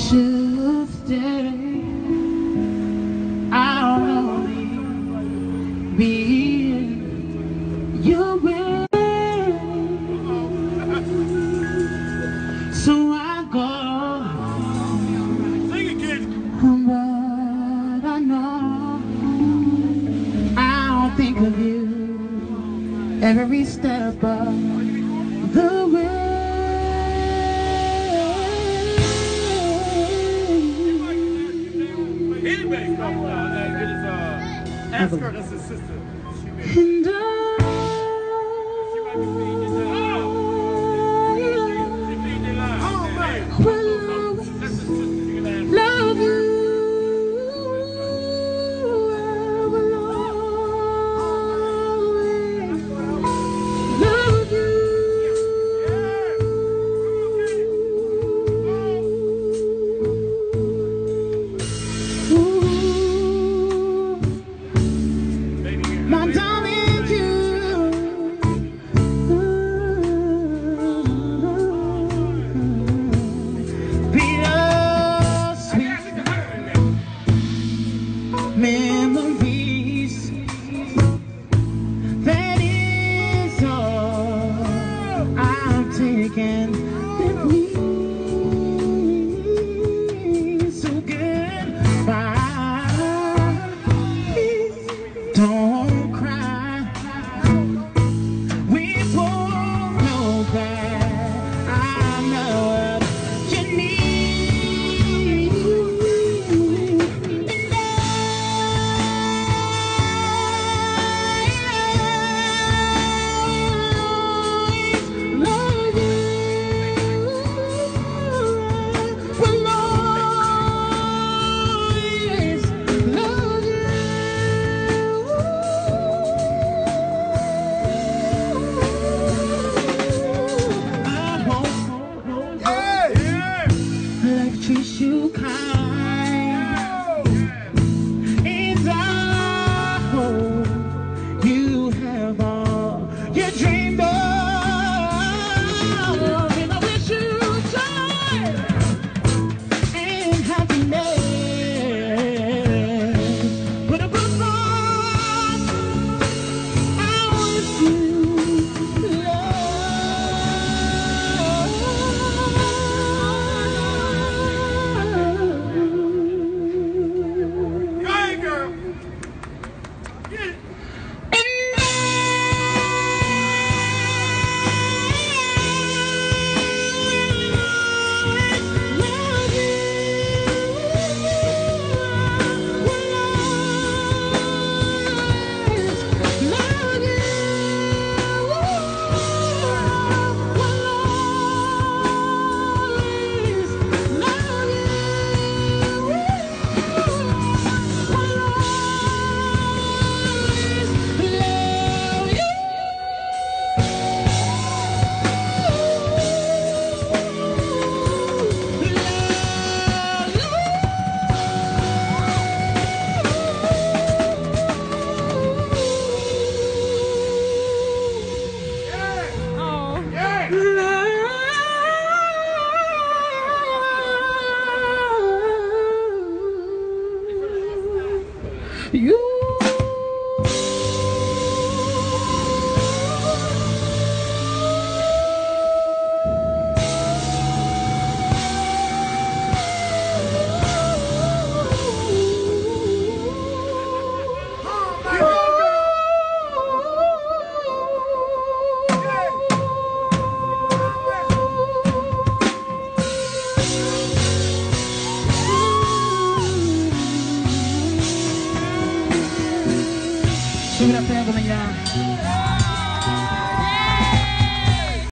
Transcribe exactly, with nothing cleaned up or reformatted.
should stay. I'll only be in your way. So I go. Sing it, kid. But I know I'll think of you every step of the way. Anybody come down and get his, uh, ask her, that's his sister. And I, She might be feeding his line. She feeding their line. Oh, man. will That's his sister. You can ask her. love you. I will always love you. Ooh, my darling, you. Bittersweet memories. That is all I'm taking with me. So goodbye. Please don't cry. We both know that I'm not what you need. And I love you. Will always love you. I hope life treats you kind, and I hope you have all you dreamed of. And I wish you joy and happiness. Put a book on. I wish you love. Go ahead, girl. Get it. You. Sube la pega con ella.